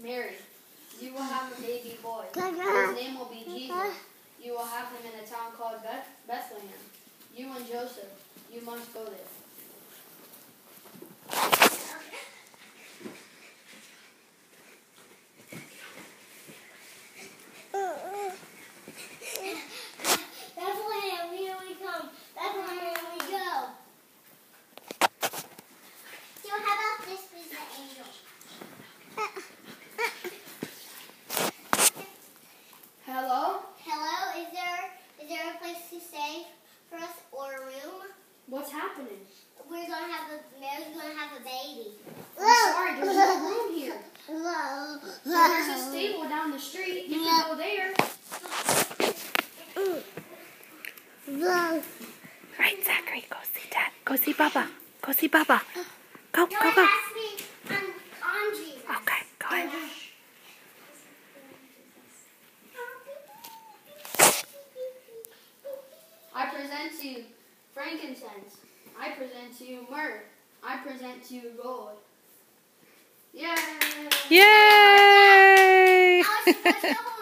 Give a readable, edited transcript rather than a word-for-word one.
Mary, you will have a baby boy. His name will be Jesus. You will have him in a town called Bethlehem. You and Joseph, you must go there. Bethlehem, here we come. Bethlehem, here we go. So how about this is the angel? Hello? Hello, is there a place to stay for us or a room? What's happening? Mary's gonna have a baby. I'm sorry, there's no room here. There's a stable down the street. You can go there. Right, Zachary, go see Dad. Go see Baba. Go see Baba. Go, No, go, it go. has to be on Jesus. Okay, go ahead. I present to you frankincense. I present to you myrrh. I present to you gold. Yay! Yay! I was supposed to hold